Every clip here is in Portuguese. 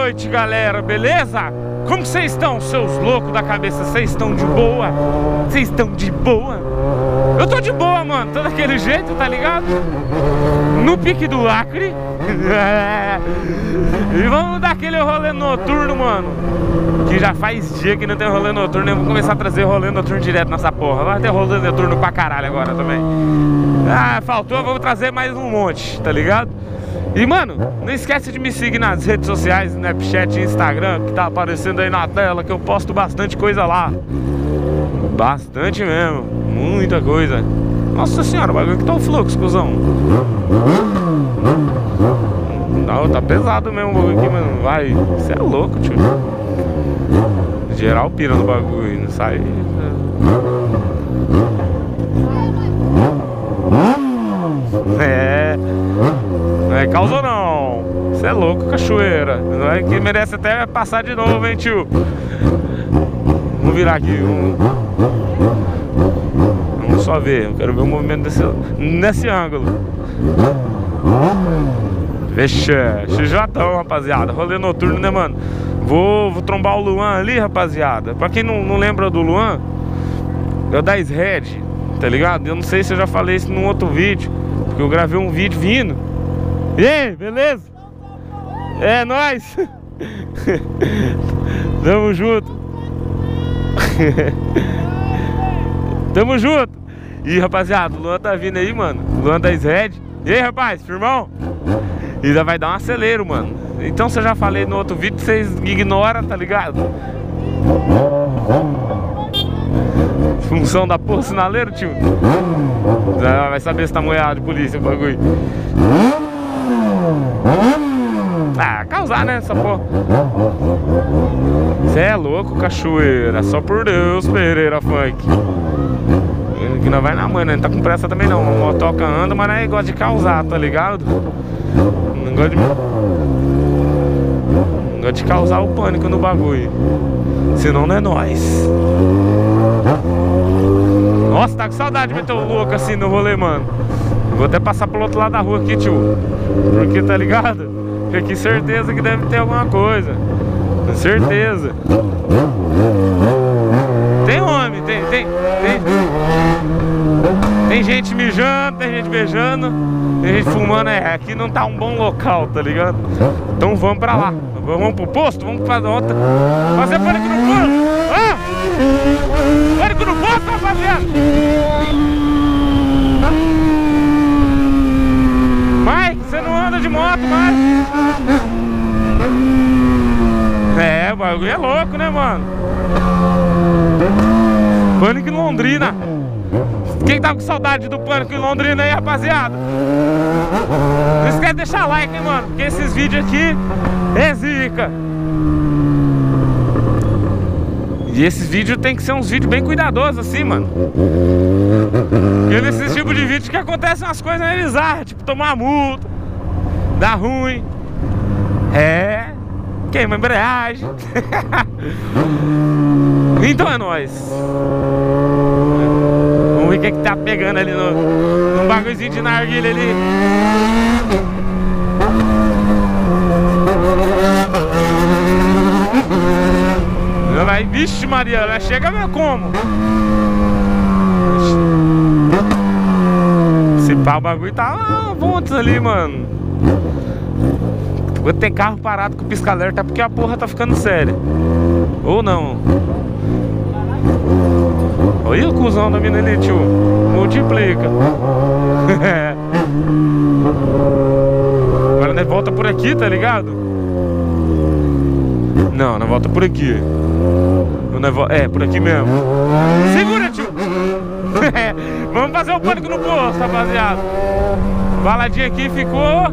noite, galera, beleza? Como vocês estão, seus loucos da cabeça? Vocês estão de boa? Vocês estão de boa? Eu tô de boa, mano, tô daquele jeito, tá ligado? No pique do lacre. E vamos dar aquele rolê noturno, mano, que já faz dia que não tem rolê noturno. Eu vou começar a trazer rolê noturno direto nessa porra. Vai ter rolê noturno pra caralho agora também. Ah, faltou, vamos trazer mais um monte, tá ligado? E, mano, não esquece de me seguir nas redes sociais, Snapchat e Instagram, que tá aparecendo aí na tela, que eu posto bastante coisa lá. Bastante mesmo, muita coisa. Nossa senhora, o bagulho que tá o fluxo, cuzão. Não, tá pesado mesmo o bagulho aqui, mano. Vai, você é louco, tio. Geral pira no bagulho, não sai. Não é causa não. Você é louco, cachoeira. Não é que merece até passar de novo, hein, tio. Vamos virar aqui. Vamos só ver. Eu quero ver o movimento nesse ângulo. Vixe, xijatão, rapaziada. Rolê noturno, né, mano? Vou trombar o Luan ali, rapaziada. Pra quem não lembra do Luan, é o da Red, tá ligado? Eu não sei se eu já falei isso num outro vídeo, porque eu gravei um vídeo vindo. E aí, beleza? É nóis. Tamo junto. Tamo junto. E rapaziada, o Luan tá vindo aí, mano. O Luan da Red. E aí, rapaz, firmão? E já vai dar um acelero, mano. Então, se eu já falei no outro vídeo, vocês ignoram, tá ligado? Função da porra, sinaleiro, tio. Já vai saber se tá moiado de polícia o bagulho. Ah, causar, né, essa porra. Cê é louco, cachoeira. Só por Deus, Pereira Funk. Que não vai na mãe, né? Não tá com pressa também não. O motoca anda, mas não é gosta de causar, tá ligado? Não gosta de causar o pânico no bagulho. Senão não é nóis. Nossa, tá com saudade de meter o louco assim no rolê, mano. Vou até passar pro outro lado da rua aqui, tio. Porque, tá ligado? Porque aqui certeza que deve ter alguma coisa. Com certeza. Tem homem, tem gente mijando, tem gente beijando, tem gente fumando. Aqui não tá um bom local, tá ligado? Então vamos pra lá. Vamos pro posto, vamos fazer outra. Fazer pânico no posto! Ah! Pânico no posto, rapaziada! Mike, você não anda de moto mais? É, o bagulho é louco, né, mano? Pânico em Londrina. Quem tá com saudade do Pânico em Londrina aí, rapaziada? Não esquece de deixar like, hein, mano? Porque esses vídeos aqui é zica. E esses vídeos tem que ser uns vídeos bem cuidadosos assim, mano. Porque nesse tipo de vídeo que acontecem umas coisas meio bizarras, tipo tomar multa, dar ruim, queima a embreagem. Então é nóis. Vamos ver o que tá pegando ali no bagulhozinho de narguilha ali. Vai, vixe Maria, chega meu como? Esse pau, o bagulho tá vontes ali, mano. Quando tem carro parado com o pisca-alerta, é porque a porra tá ficando séria. Ou não. Olha o cuzão da mina ali, tio. Multiplica. Agora nós volta por aqui, tá ligado? Não, nós volta por aqui. É, por aqui mesmo. Segura, tio. Vamos fazer o pânico no posto, rapaziada. Baladinha aqui ficou.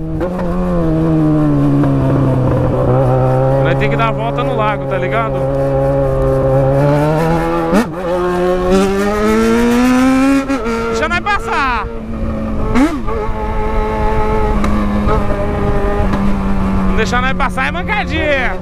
Nós tem que dar a volta no lago, tá ligado? Deixa nós passar. Não deixar nós passar é mancadinha.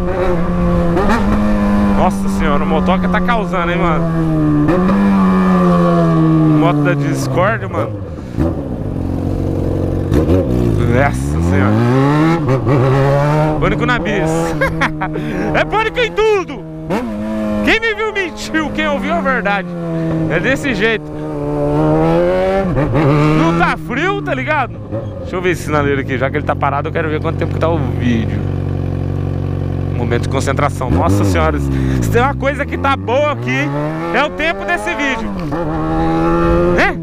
Nossa senhora, o motoca tá causando, hein, mano. Moto da Discord, mano. Nossa senhora. Pânico na bis. É pânico em tudo. Quem me viu mentiu, quem ouviu a verdade. É desse jeito. Não tá frio, tá ligado? Deixa eu ver esse sinaleiro aqui. Já que ele tá parado, eu quero ver quanto tempo que tá o vídeo. Momento de concentração. Nossa senhora, se tem uma coisa que tá boa aqui, é o tempo desse vídeo. Né?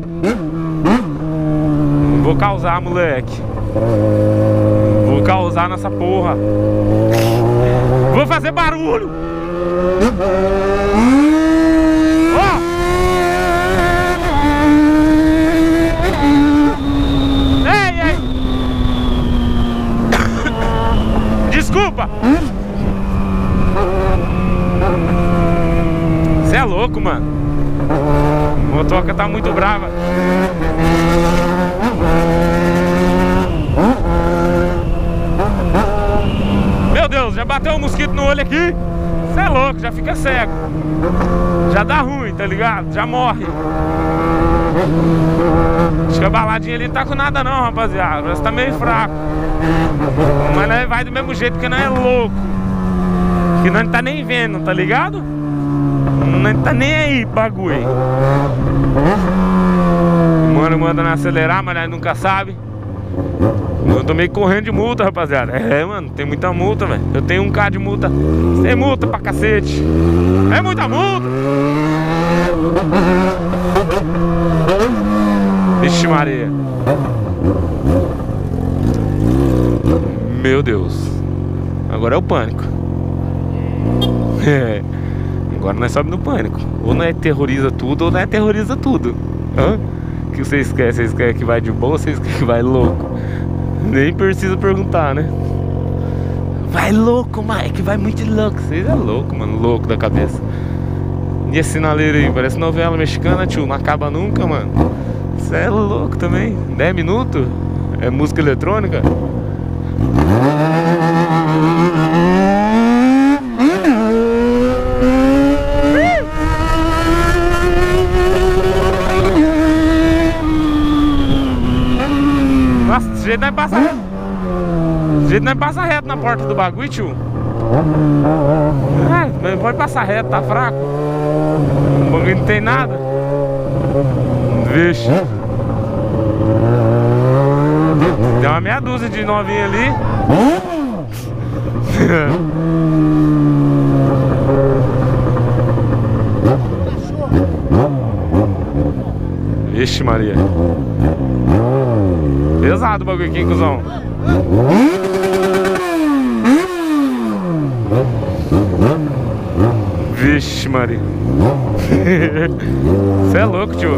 Vou causar, moleque. Vou causar nessa porra. Vou fazer barulho. Ó. Ei, ei. Desculpa. Você é louco, mano. A motoca tá muito brava. Meu Deus, já bateu um mosquito no olho aqui. Você é louco, já fica cego. Já dá ruim, tá ligado? Já morre. Acho que a baladinha ali não tá com nada não, rapaziada. Mas tá meio fraco. Mas nós vai do mesmo jeito, porque nós é louco. Que nós não tá nem vendo, tá ligado? Não tá nem aí, bagulho. Mano, manda não acelerar, mas nós nunca sabe. Eu tô meio correndo de multa, rapaziada. É, mano, tem muita multa, velho. Eu tenho 1K de multa. Tem multa pra cacete. É muita multa. Vixe Maria. Meu Deus. Agora é o pânico. É. Agora nós sobe no pânico. Ou nós terroriza tudo, ou nós terroriza tudo. Hã? O que vocês querem? Vocês querem que vai de boa ou vocês querem que vai louco? Nem precisa perguntar, né? Vai louco, Mike, vai muito louco. Vocês é louco, mano, louco da cabeça. E esse sinaleiro aí, parece novela mexicana, tio, não acaba nunca, mano. Você é louco também. 10 minutos? É música eletrônica? Nossa, desse jeito nós passa reto. Desse jeito nós passa reto na porta do bagulho, tio. É, mas pode passar reto, tá fraco. O bagulho não tem nada. Vixe. Tem uma meia dúzia de novinha ali. Vixe Maria. Pesado o bagulho aqui, hein, cuzão. Vixe Maria. Você é louco, tio.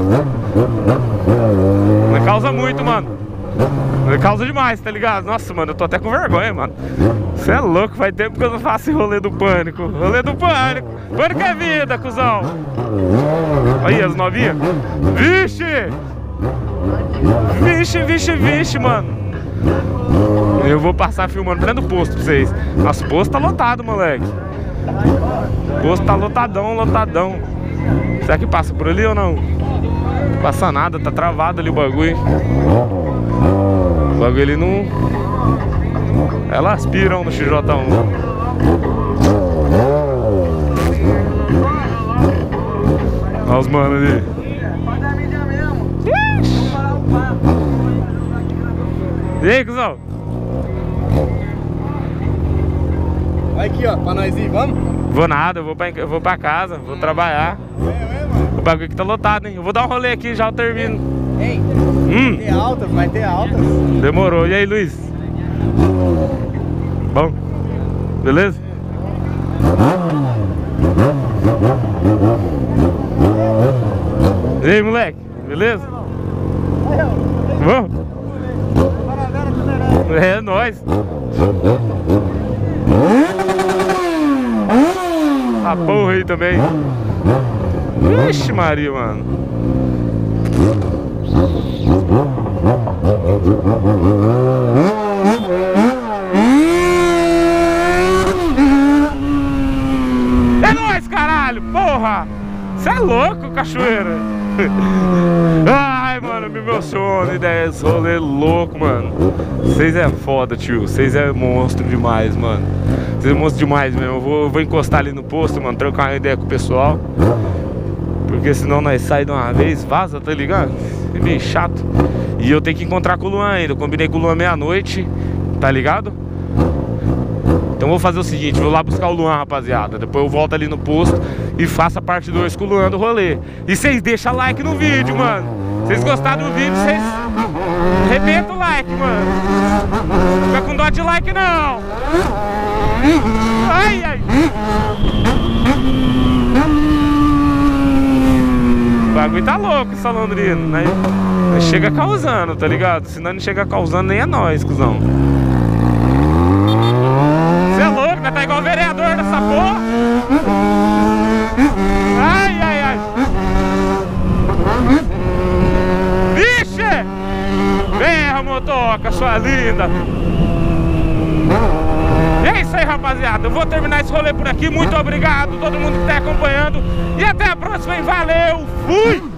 Não causa muito, mano. Não causa demais, tá ligado? Nossa, mano, eu tô até com vergonha, mano. Você é louco, faz tempo que eu não faço esse rolê do pânico. Rolê do pânico. Pânico é vida, cuzão. Aí, as novinhas. Vixe! Vixe, vixe, vixe, mano. Eu vou passar filmando dentro do posto pra vocês. Nossa, o posto tá lotado, moleque. O posto tá lotadão, lotadão. Será que passa por ali ou não? Não passa nada, tá travado ali o bagulho. O bagulho ele não... Elas aspiram no XJ1. Olha os manos ali. E aí, cuzão? Vai aqui, ó, pra nós ir, vamos? Vou nada, eu vou pra casa, vou trabalhar. O bagulho aqui tá lotado, hein? Eu vou dar um rolê aqui, já eu termino. Ei, tem altas, vai ter altas. Demorou. E aí, Luiz? Bom? Beleza? E aí, moleque? Beleza? Vamos? É nóis. A porra aí também. Vixe Maria, mano. É nóis, caralho, porra. Você é louco, cachoeira. Ai, mano, me emociona ideias, rolê louco, mano. Vocês é foda, tio. Vocês é monstro demais, mano. Vocês é monstro demais mesmo. Eu vou encostar ali no posto, mano, trocar uma ideia com o pessoal. Porque senão nós saímos de uma vez, vaza, tá ligado? É meio chato. E eu tenho que encontrar com o Luan ainda. Eu combinei com o Luan meia-noite, tá ligado? Então vou fazer o seguinte, vou lá buscar o Luan, rapaziada. Depois eu volto ali no posto e faço a parte 2 com o Luan do rolê. E vocês deixam like no vídeo, mano. Vocês gostaram do vídeo, vocês arrebentam o like, mano. Não fica com dó de like, não. Ai, ai. O bagulho tá louco, essa Londrina, né? Chega causando, tá ligado? Se não chega causando, nem é nós, cuzão. Você é louco, né? Tá igual o vereador dessa porra. Ai, ai, ai. Vixe! Vem, motoca, sua linda. É isso aí, rapaziada. Eu vou terminar esse rolê por aqui. Muito obrigado a todo mundo que tá acompanhando. E até a próxima, hein? Valeu! Fui!